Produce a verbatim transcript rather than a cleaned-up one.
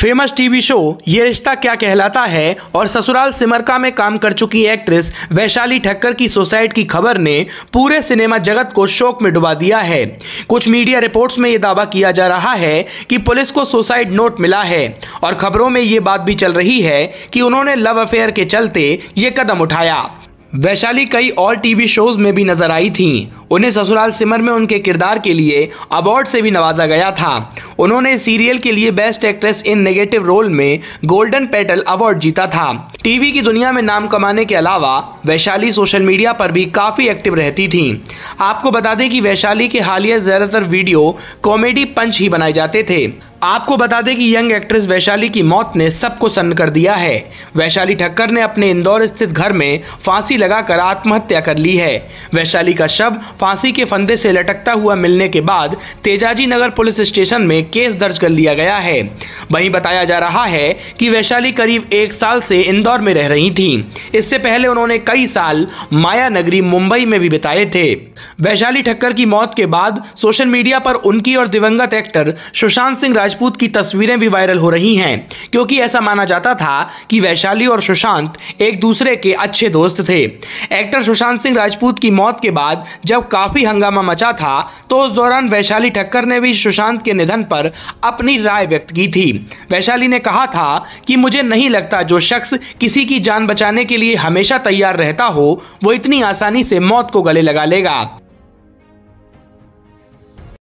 Famous TV show ये रिश्ता क्या कहलाता है और ससुराल सिमरका में काम कर चुकी एक्ट्रेस वैशाली ठक्कर की सुसाइड की खबर ने पूरे सिनेमा जगत को शोक में डुबा दिया है। कुछ मीडिया रिपोर्ट्स में ये दावा किया जा रहा है कि पुलिस को सुसाइड नोट मिला है और खबरों में ये बात भी चल रही है कि उन्होंने लव अफेयर के चलते ये कदम उठाया। वैशाली कई और टीवी शोज में भी नजर आई थीं। उन्हें ससुराल सिमर में उनके किरदार के लिए अवार्ड से भी नवाजा गया था। उन्होंने सीरियल के लिए best actress in negative role में गोल्डन पेटल अवार्ड जीता था। टीवी की दुनिया में नाम कमाने के अलावा वैशाली सोशल मीडिया पर भी काफी एक्टिव रहती थीं। आपको बता दें कि वैशाली के हालिया ज्यादातर वीडियो कॉमेडी पंच ही बनाए जाते थे। आपको बता दें कि यंग एक्ट्रेस वैशाली की मौत ने सबको सन्न कर दिया है। वैशाली ठक्कर ने अपने इंदौर स्थित घर में फांसी लगाकर आत्महत्या कर ली है। वैशाली का शव फांसी के फंदे से लटकता हुआ मिलने के बाद तेजाजी नगर पुलिस स्टेशन में केस दर्ज कर लिया गया है। वहीं बताया जा रहा है कि वैशाली करीब एक साल से इंदौर में रह रही थी। इससे पहले उन्होंने कई साल माया नगरी मुंबई में भी बिताए थे। वैशाली ठक्कर की मौत के बाद सोशल मीडिया पर उनकी और दिवंगत एक्टर सुशांत सिंह राजपूत की तस्वीरें भी वायरल हो रही हैं, क्योंकि ऐसा माना जाता था कि वैशाली और सुशांत एक दूसरे के अच्छे दोस्त थे। एक्टर सुशांत सिंह राजपूत की मौत के बाद जब काफी हंगामा मचा था तो उस दौरान वैशाली ठक्कर ने भी सुशांत के निधन पर अपनी राय व्यक्त की थी। वैशाली ने कहा था कि मुझे नहीं लगता जो शख्स किसी की जान बचाने के लिए हमेशा तैयार रहता हो वो इतनी आसानी से मौत को गले लगा लेगा।